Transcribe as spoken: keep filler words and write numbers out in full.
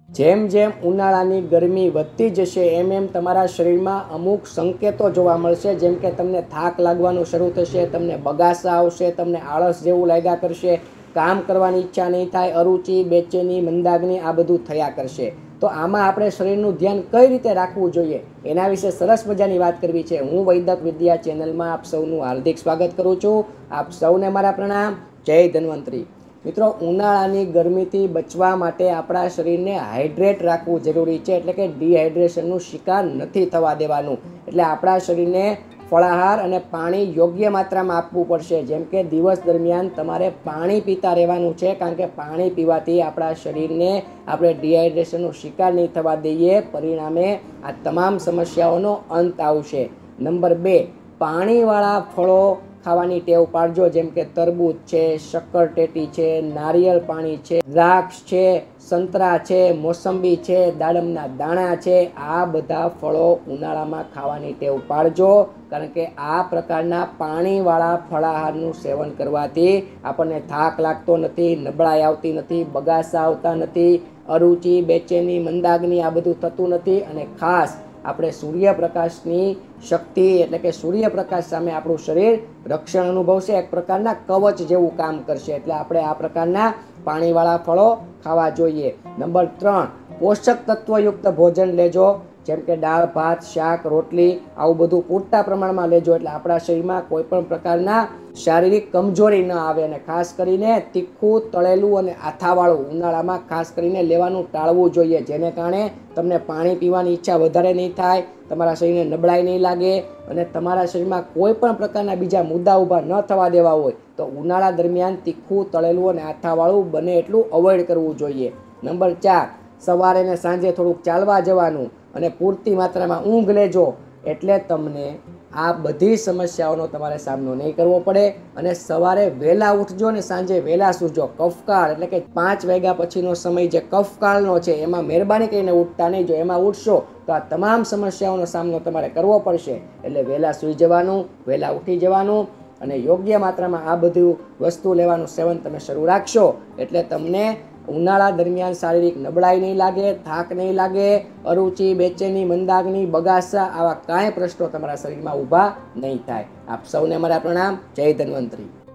જેમ જેમ ઉનાળાની ગરમી વધતી જશે એમ એમ તમારા શરીરમાં અમુક સંકેતો જોવા મળશે, જેમ કે તમને થાક લાગવાનું શરૂ થશે, તમને બગાસા આવશે, તમને આળસ જેવું લાગ્યા કરશે, કામ કરવાની ઈચ્છા નહીં થાય, અરુચિ, બેચેની, મંદાગ્નિ આ બધું થયા કરશે. તો આમાં આપણે શરીરનું ધ્યાન કઈ રીતે રાખવું જોઈએ એના વિશે સરસ મજાની વાત કરવી છે. હું વૈદક વિદ્યા ચેનલમાં આપ સૌનું હાર્દિક સ્વાગત કરું છું. આપ સૌને મારા પ્રણામ. જય ધન્વંતરી. મિત્રો, ઉનાળાની ગરમીથી બચવા માટે આપણા શરીરને હાઇડ્રેટ રાખવું જરૂરી છે, એટલે કે ડિહાઇડ્રેશનનું શિકાર નથી થવા દેવાનું. એટલે આપણા શરીરને ફળાહાર અને પાણી યોગ્ય માત્રામાં આપવું પડશે. જેમ કે દિવસ દરમિયાન તમારે પાણી પીતા રહેવાનું છે, કારણ કે પાણી પીવાથી આપણા શરીરને આપણે ડિહાઇડ્રેશનનો શિકાર નહીં થવા દઈએ, પરિણામે આ તમામ સમસ્યાઓનો અંત આવશે. નંબર બે, પાણીવાળા ફળો ખાવાની ટેવ પાડજો. જેમ કે તરબૂચ છે, શક્કરટેટી છે, નારિયેળ પાણી છે, દ્રાક્ષ છે, સંતરા છે, મોસંબી છે, દાડમના દાણા છે. આ બધા ફળો ઉનાળામાં ખાવાની ટેવ પાડજો, કારણ કે આ પ્રકારના પાણીવાળા ફળાહારનું સેવન કરવાથી આપણને થાક લાગતો નથી, નબળાઈ આવતી નથી, બગાસા આવતા નથી, અરુચિ, બેચેની, મંદાગ્નિ આ બધું થતું નથી. અને ખાસ આપણે સૂર્યપ્રકાશની શક્તિ એટલે કે સૂર્યપ્રકાશ સામે આપણું શરીર રક્ષણ અનુભવશે, એક પ્રકારના કવચ જેવું કામ કરશે. એટલે આપણે આ પ્રકારના પાણીવાળા ફળો ખાવા જોઈએ. નંબર ત્રણ, પોષક તત્વયુક્ત ભોજન લેજો. જેમ કે દાળ, ભાત, શાક, રોટલી આવું બધું પૂરતા પ્રમાણમાં લેજો, એટલે આપણા શરીરમાં કોઈ પણ પ્રકારના શારીરિક કમજોરી ન આવે. અને ખાસ કરીને તીખું, તળેલું અને આથાવાળું ઉનાળામાં ખાસ કરીને લેવાનું ટાળવું જોઈએ, જેને કારણે તમને પાણી પીવાની ઈચ્છા વધારે નહીં થાય, તમારા શરીરને નબળાઈ નહીં લાગે અને તમારા શરીરમાં કોઈ પણ પ્રકારના બીજા મુદ્દા ઊભા ન થવા દેવા હોય તો ઉનાળા દરમિયાન તીખું, તળેલું અને આથાવાળું બને એટલું અવોઇડ કરવું જોઈએ. નંબર ચાર, સવારે ને સાંજે થોડુંક ચાલવા જવાનું અને પૂરતી માત્રામાં ઊંઘ લેજો, એટલે તમને આ બધી સમસ્યાઓનો તમારે સામનો નહીં કરવો પડે. અને સવારે વહેલા ઉઠજો ને સાંજે વહેલા સૂજો. કફકાળ એટલે કે પાંચ વાગ્યા પછીનો સમય જે કફકાળનો છે એમાં મહેરબાની કરીને ઉઠતા નહીં. જો એમાં ઉઠશો તો આ તમામ સમસ્યાઓનો સામનો તમારે કરવો પડશે. એટલે વહેલા સૂઈ જવાનું, વહેલા ઉઠી જવાનું અને યોગ્ય માત્રામાં આ બધું વસ્તુ લેવાનું સેવન તમે શરૂ રાખશો, એટલે તમને ઉનાળા દરમિયાન શારીરિક નબળાઈ નહીં લાગે, થાક નહીં લાગે, અરુચિ, બેચેની, મંદાગ્નિ, બગાસા આવા કાંઈ પ્રશ્નો તમારા શરીરમાં ઊભા નહીં થાય. આપ સૌને મારા પ્રણામ. જય ધન્વંતરી.